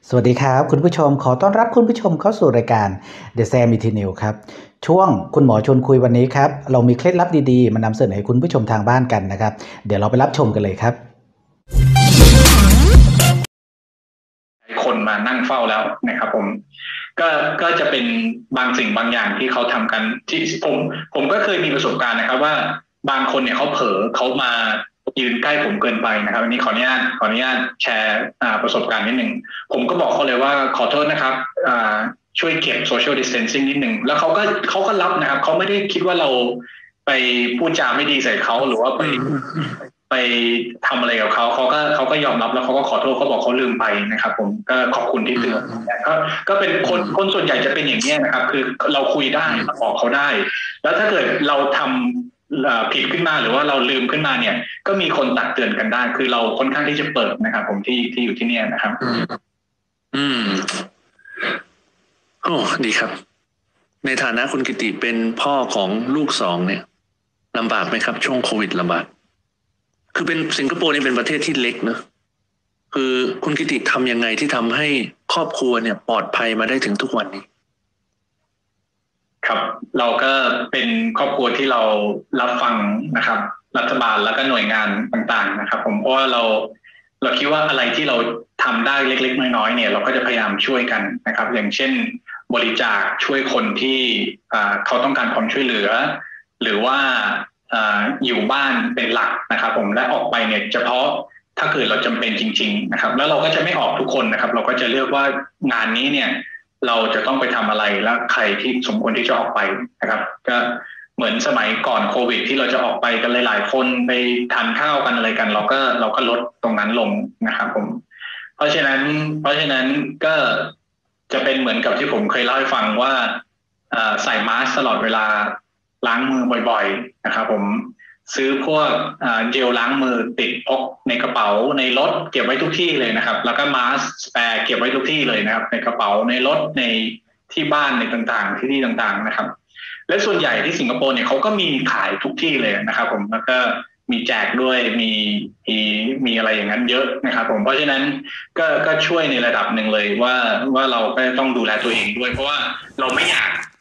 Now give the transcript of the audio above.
สวัสดีครับคุณผู้ชมขอต้อนรับคุณผู้ชมเข้าสู่รายการ The Sam i t n e w ครับช่วงคุณหมอชวนคุยวันนี้ครับเรามีเคล็ดลับดีๆมานำเสนอให้คุณผู้ชมทางบ้านกันนะครับเดี๋ยวเราไปรับชมกันเลยครับคนมานั่งเฝ้าแล้วนะครับผมก็จะเป็นบางสิ่งบางอย่างที่เขาทำกันที่ผมก็เคยมีประสบการณ์นะครับว่าบางคนเนี่ยเขาเผลอเขามายืนใกล้ผมเกินไปนะครับอันนี้ขออนุญาตแชร์ประสบการณ์นิดนึงผมก็บอกเขาเลยว่าขอโทษนะครับช่วยเก็บ social distancing นิดนึงแล้วเขาก็รับนะครับเขาไม่ได้คิดว่าเราไปพูดจาไม่ดีใส่เขาหรือว่าไปทำอะไรกับเขาก็ยอมรับแล้วเขาก็ขอโทษเขาบอกเขาลืมไปนะครับผมก็ขอบคุณที่เตือนก็เป็นคนส่วนใหญ่จะเป็นอย่างนี้นะครับคือเราคุยได้บอกเขาได้แล้วถ้าเกิดเราทำผิดขึ้นมาหรือว่าเราลืมขึ้นมาเนี่ยก็มีคนตักเตือนกันได้คือเราค่อนข้างที่จะเปิดนะครับผมที่อยู่ที่เนี่ยนะครับโอ้ดีครับในฐานะคุณกิติเป็นพ่อของลูก2เนี่ยลำบากไหมครับช่วงโควิดลำบากคือเป็นสิงคโปร์นี่เป็นประเทศที่เล็กเนอะคือคุณกิติทำยังไงที่ทำให้ครอบครัวเนี่ยปลอดภัยมาได้ถึงทุกวันนี้ครับเราก็เป็นครอบครัวที่เรารับฟังนะครับรัฐบาลแล้วก็หน่วยงานต่างๆนะครับผมเพราะว่าเราคิดว่าอะไรที่เราทำได้เล็กๆน้อยๆเนี่ยเราก็จะพยายามช่วยกันนะครับอย่างเช่นบริจาคช่วยคนที่เขาต้องการความช่วยเหลือหรือว่าอยู่บ้านเป็นหลักนะครับผมและออกไปเนี่ยเฉพาะถ้าเกิดเราจำเป็นจริงๆนะครับแล้วเราก็จะไม่ออกทุกคนนะครับเราก็จะเลือกว่างานนี้เนี่ยเราจะต้องไปทำอะไรและใครที่สมควรที่จะออกไปนะครับก็เหมือนสมัยก่อนโควิดที่เราจะออกไปกันหลายๆคนไปทานข้าวกันอะไรกันเราก็ลดตรงนั้นลงนะครับผมเพราะฉะนั้นก็จะเป็นเหมือนกับที่ผมเคยเล่าให้ฟังว่าใส่มาสก์ตลอดเวลาล้างมือบ่อยๆนะครับผมซื้อพวกเจลล้างมือติดพกในกระเป๋าในรถเก็บไว้ทุกที่เลยนะครับแล้วก็มาสก์สแปร์เก็บไว้ทุกที่เลยนะครับในกระเป๋าในรถในที่บ้านในต่างๆที่ต่างๆนะครับและส่วนใหญ่ที่สิงคโปร์เนี่ยเขาก็มีขายทุกที่เลยนะครับผมแล้วก็มีแจกด้วยมีอะไรอย่างนั้นเยอะนะครับผมเพราะฉะนั้นก็ช่วยในระดับหนึ่งเลยว่าเราก็ต้องดูแลตัวเองด้วยเพราะว่าเราไม่อยาก